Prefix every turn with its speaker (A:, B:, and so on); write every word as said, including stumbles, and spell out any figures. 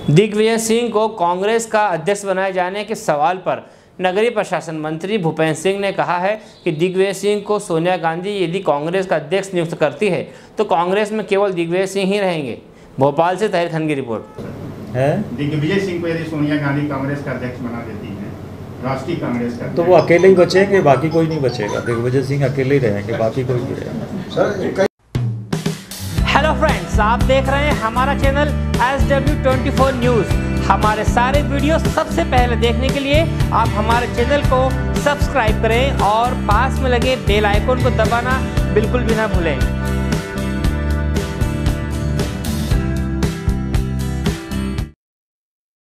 A: दिग्विजय सिंह को कांग्रेस का अध्यक्ष बनाए जाने के सवाल पर नगरीय प्रशासन मंत्री भूपेंद्र सिंह ने कहा है कि दिग्विजय सिंह को सोनिया गांधी यदि कांग्रेस का अध्यक्ष नियुक्त करती है तो कांग्रेस में केवल दिग्विजय सिंह ही रहेंगे। भोपाल से ताहिर खान की रिपोर्ट
B: है।
C: दिग्विजय सिंह को यदि सोनिया गांधी कांग्रेस का अध्यक्ष बना देती है, राष्ट्रीय कांग्रेस का,
B: तो वो अकेले ही बचेंगे, बाकी कोई नहीं बचेगा। दिग्विजय सिंह अकेले ही रहेंगे, बाकी कोई नहीं रहेगा।
A: हेलो फ्रेंड्स, आप देख रहे हैं हमारा channel S W twenty four news. हमारे सारे वीडियो सबसे पहले देखने के लिए आप हमारे चैनल को सब्सक्राइब करें और पास में लगे बेल आइकन को दबाना बिल्कुल भी ना भूलें।